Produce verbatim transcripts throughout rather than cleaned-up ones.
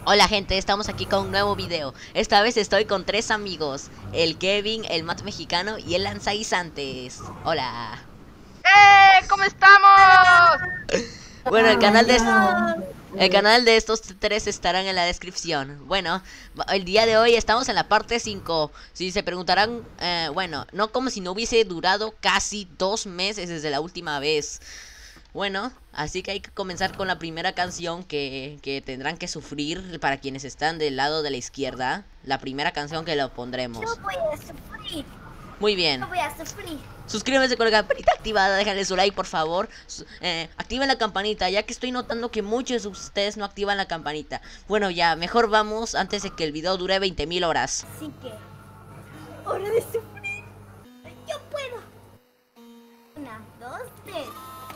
Hola gente, estamos aquí con un nuevo video. Esta vez estoy con tres amigos: el Kevin, el Matt Mexicano y el Lanzaguisantes. Hola. ¡Eh! ¿Cómo estamos? Bueno, el canal de Hola. el canal de estos tres estarán en la descripción. Bueno, el día de hoy estamos en la parte cinco. Si se preguntarán, eh, bueno, no como si no hubiese durado casi dos meses desde la última vez. Bueno, así que hay que comenzar con la primera canción que, que tendrán que sufrir para quienes están del lado de la izquierda. La primera canción que lo pondremos. Yo voy a sufrir. Muy bien. Yo voy a sufrir. Suscríbanse con la campanita activada, déjenle su like por favor. eh, Activen la campanita, ya que estoy notando que muchos de ustedes no activan la campanita. Bueno, ya, mejor vamos antes de que el video dure veinte mil horas. Así que, hora de sufrir. Yo puedo. Una, dos, tres.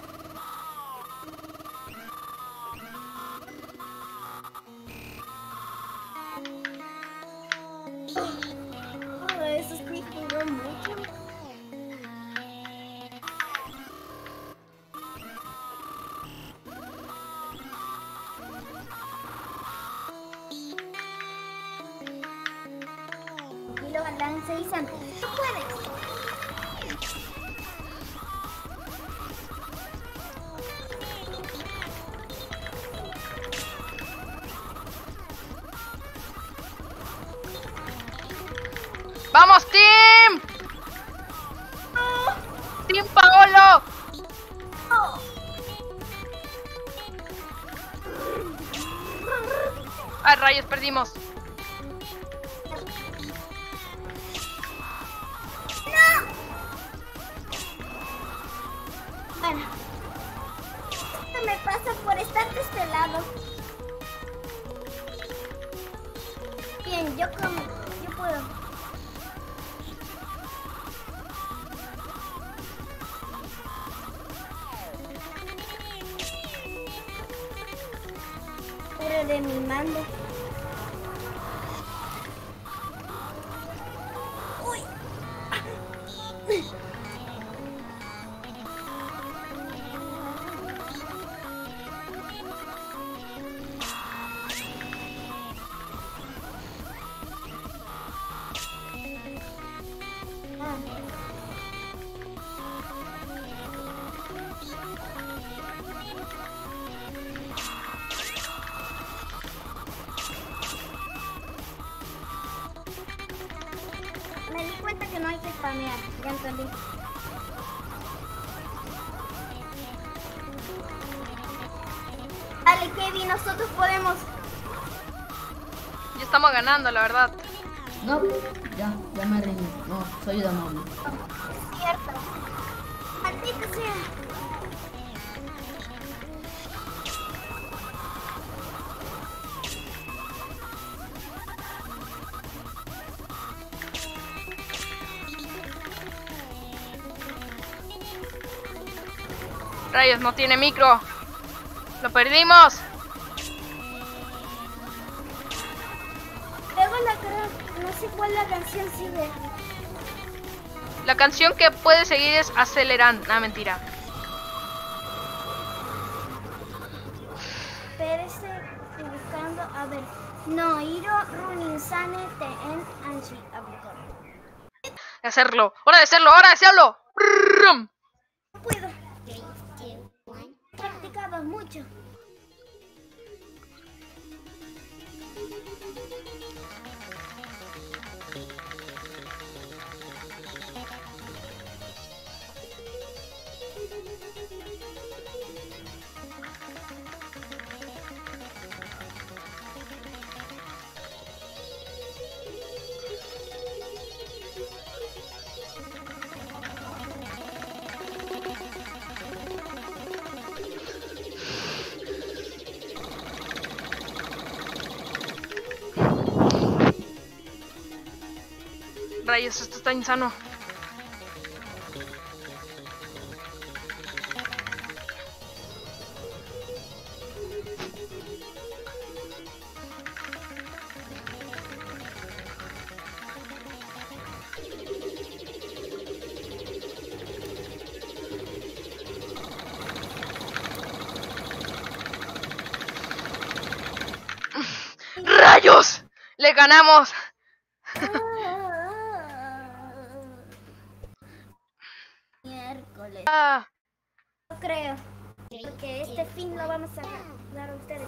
Oh, esos clics duran mucho. Y lo Lanzaguisantes. ¡Tú puedes! ¡Vamos, Team! ¡Team Paolo! ¡Oh! ¡Ay, rayos, perdimos! Bueno, esto me pasa por estar de este lado. Bien, yo como, yo puedo. Pero de mi mando. Uy. Me di cuenta que no hay que spamear, ya entendí. Dale, Kevin, nosotros podemos. Ya estamos ganando, la verdad. No, ya, ya me rendí. No, soy de amable. Es cierto. Maldita sea. Rayos, no tiene micro. ¡Lo perdimos! Luego la cara, no sé cuál la canción sigue. La canción que puede seguir es Acelerando. Ah, mentira. Espérese, estoy buscando. A ver. No, Hiro Runin Sane Te en Anchi. Aplicó. De hacerlo. ¡Hora de hacerlo! ¡Hora de hacerlo! ¡Brum! No puedo. Practicaba mucho. Rayos, esto está insano. ¡Rayos! ¡Le ganamos! Miércoles. Ah, No creo. Porque este fin lo vamos a dar a ustedes.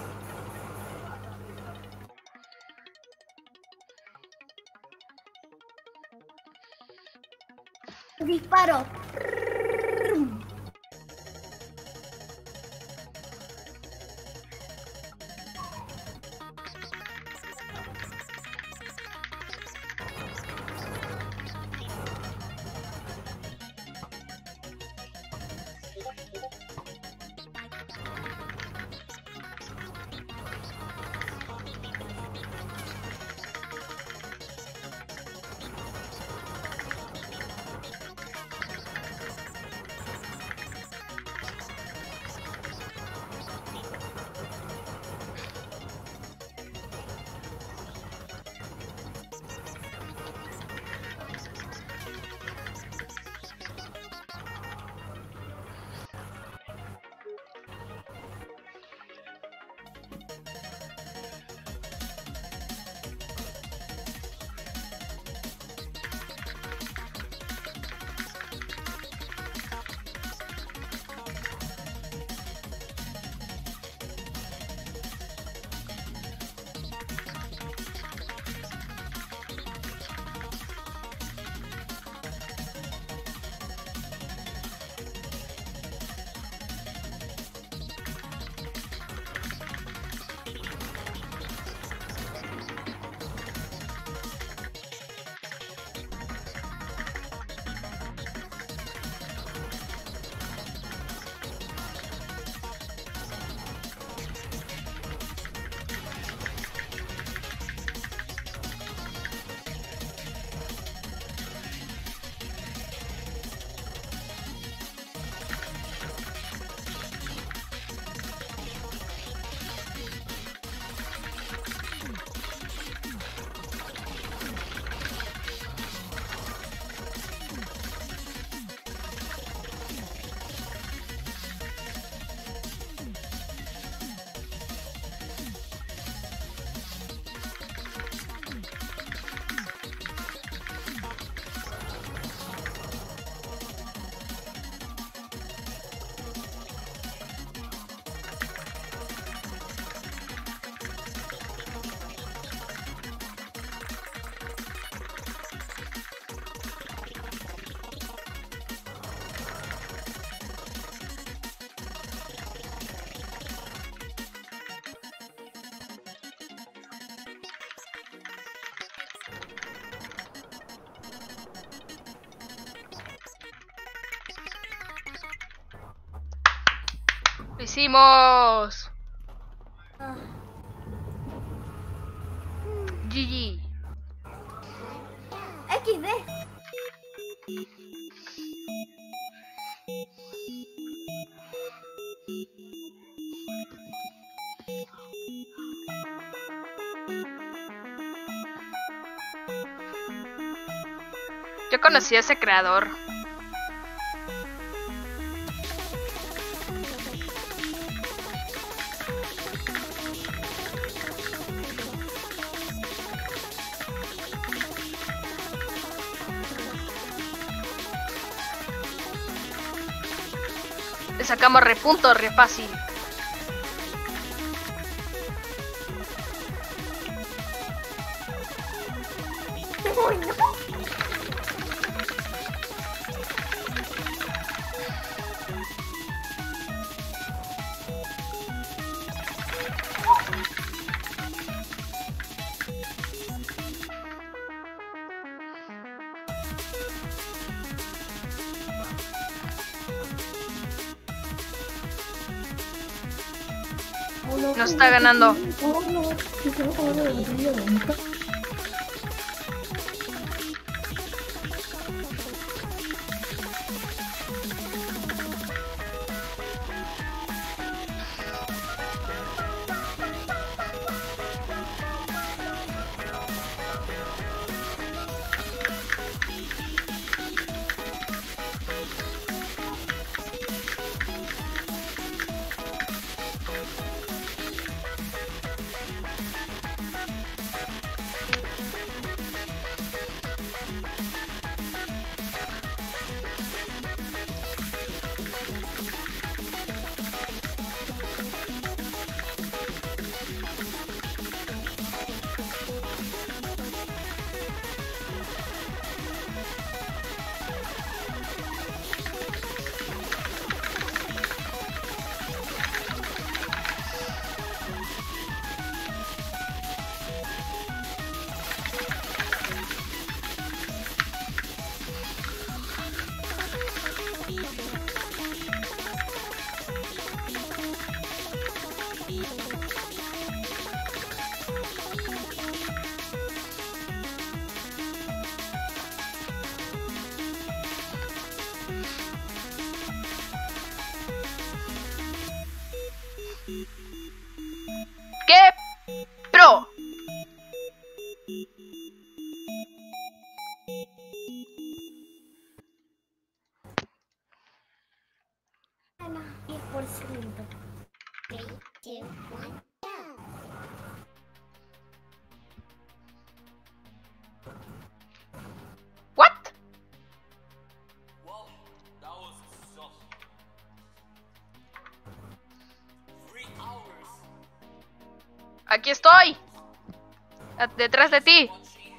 Disparo. ¡lo hicimos! G G. equis de. Yo conocí a ese creador. Le sacamos repunto re fácil. Uy, no. Nos está ganando. Aquí estoy. Detrás de ti.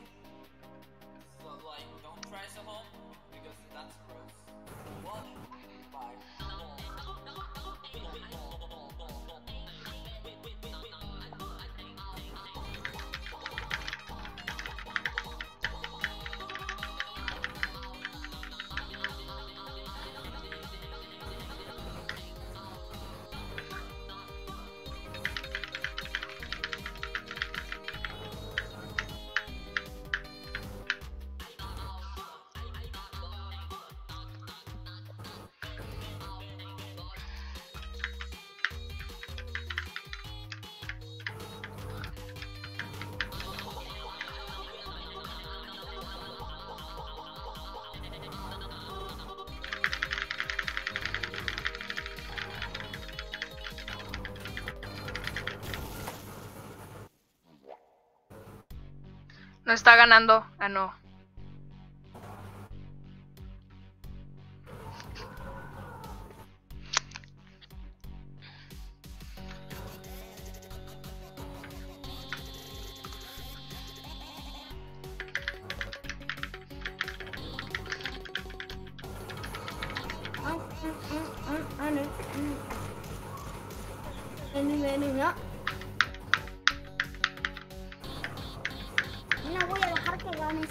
No está ganando. Ah, no. Ah, ah, ah, ah, no. Vení, vení, no. No voy a dejar que ganes.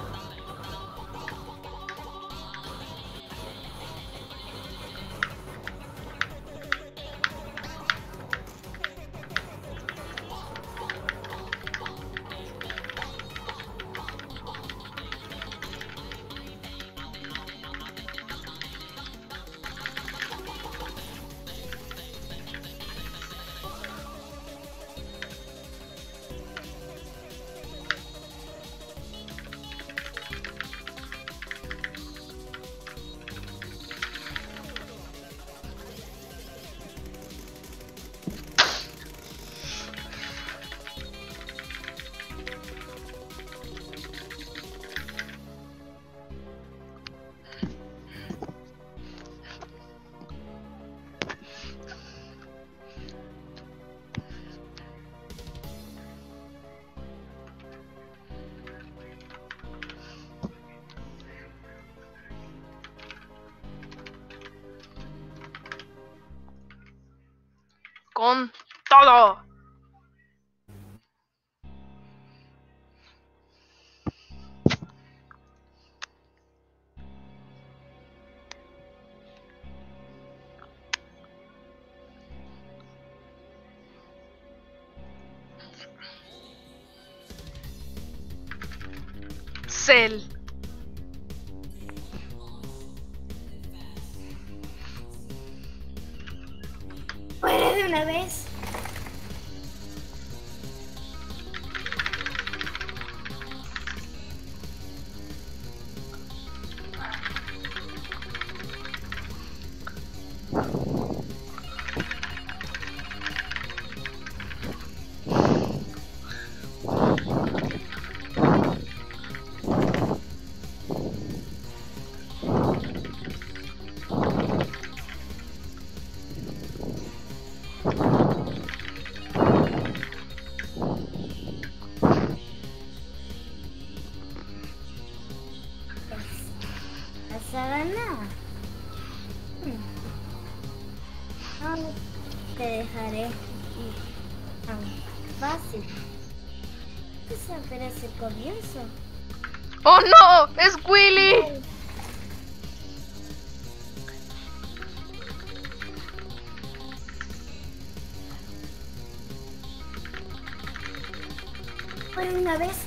Con todo. Cell. Fuera de una vez. ¿Vas a ganar? Hmm. No te dejaré ir tan fácil. Es apenas el comienzo. ¡Oh no! ¡Es Willy! Por una vez.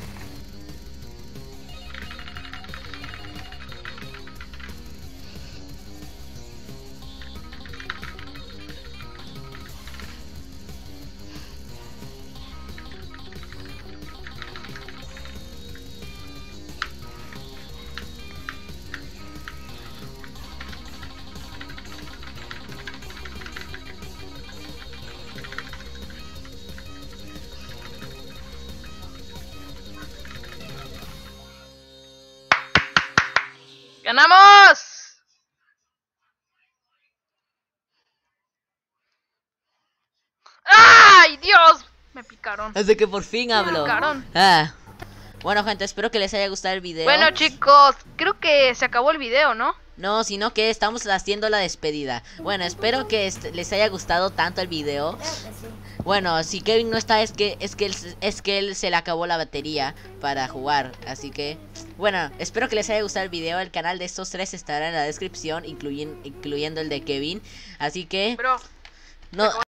¡Ganamos! ¡Ay, Dios! Me picaron. Hasta que por fin hablo. picaron. Ah. Bueno, gente, espero que les haya gustado el video. Bueno, chicos, creo que se acabó el video, ¿no? No, sino que estamos haciendo la despedida. Bueno, espero que est- les haya gustado tanto el video. Claro que sí. Bueno, si Kevin no está es que es que él, es que él se le acabó la batería para jugar, así que bueno, espero que les haya gustado el video. El canal de estos tres estará en la descripción, incluyen- incluyendo el de Kevin. Así que Bro. no